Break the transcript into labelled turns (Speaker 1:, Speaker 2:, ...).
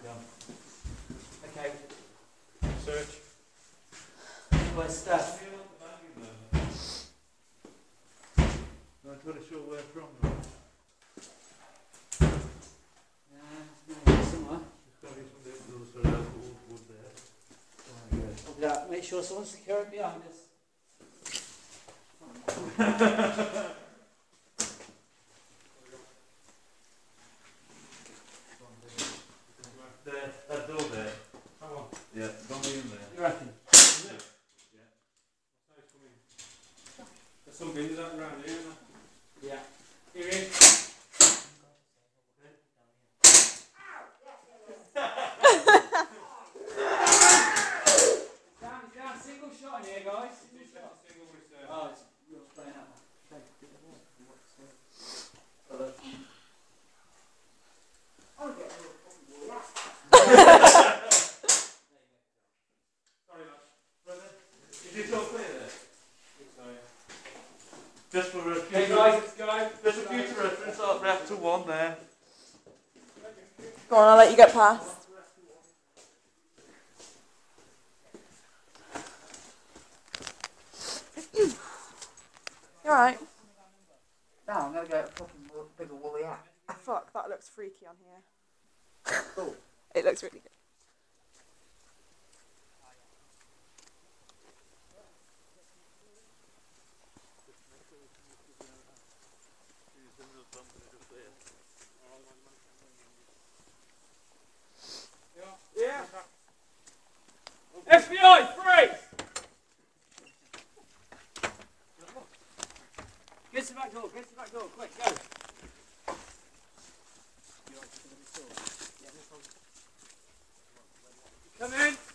Speaker 1: Okay.
Speaker 2: Search.
Speaker 1: Where's stuff?
Speaker 2: I'm not really sure where from.
Speaker 1: Somewhere.
Speaker 2: There's got to be some sort of wood there.
Speaker 1: Make sure someone's secure it behind us.
Speaker 2: That door there. Come on. Yeah, don't be in there.
Speaker 1: You reckon?
Speaker 2: Yeah. There's some bins out around here, isn't there?
Speaker 1: Yeah.
Speaker 2: Here he is.
Speaker 1: Down, single shot in here, guys. Oh, it's you're spraying out.
Speaker 2: Sorry, brother. Is it all clear there? Just for a future,
Speaker 1: Hey guys, let's go.
Speaker 2: just a future reference, I'll reactor 1 there.
Speaker 3: Go on, I'll let you get past. You alright?
Speaker 1: Now I'm going to get a fucking bigger woolly hat.
Speaker 3: Fuck, that looks freaky on here.
Speaker 1: Cool.
Speaker 3: It looks really good.
Speaker 2: Yeah.
Speaker 1: FBI, freeze! Get to the back door, quick, go. Come in.